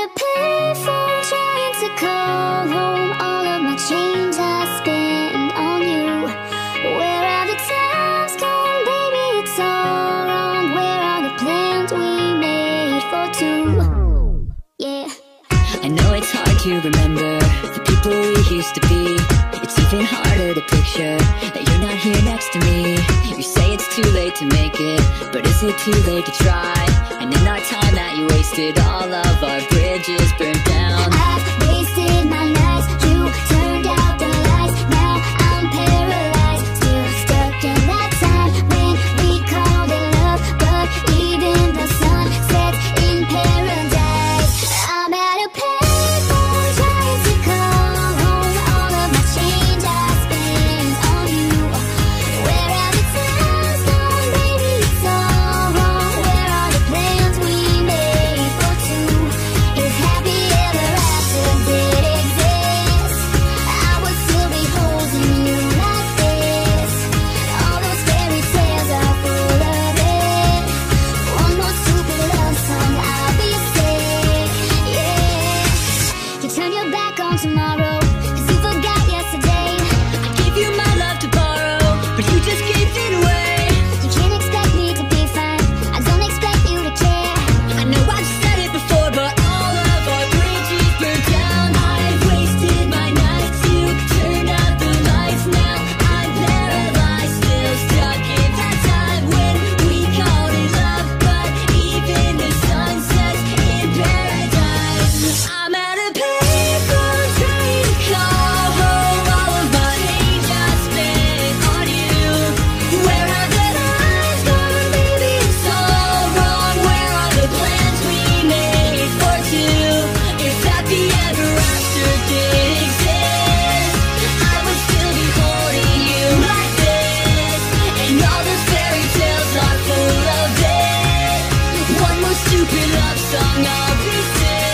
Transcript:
a payphone trying to call home. All of my change I spend on you. Where are the times gone, baby? It's all wrong. Where are the plans we made for two? Yeah. I know it's hard to remember the people we used to be. It's even harder to picture that you're not here next to me. You say it's too late to make it, but is it too late to try? And in our time that you wasted, all of our bridges burned down. I've wasted my nights, you turned out the lights. Now I'm paralyzed, still stuck in that time when we called it love. But even the sun sets in paradise. I'm at a payphone trying to call home. All of my change I spend on you. Where are the times gone, baby? It's all wrong. Where are the plans we made for two? If happy ever after did exist, I would still be holding you like this. All those fairy tales are full of it. One more stupid love song, I'll be sick. Yeah. You turn your back on tomorrow, 'cause you forgot yesterday. I gave you my love to borrow, but you just gave it away. You can't expect me to be fine, I don't expect you to care. I know I've said it before, but all of our bridges burned down. I've wasted my nights, you turned out the lights. Now I'm paralyzed, still stuck in that time when we called it love. But even the sun sets in paradise. I'm at a payphone trying to call home. All of my change I spent on you. Where are the times gone, baby? It's all wrong. Where are the plans we made for two? If happy ever after did exist, I would still be holding you like this. And all the fairy tales are full of it. One more stupid love song, I'll be sick.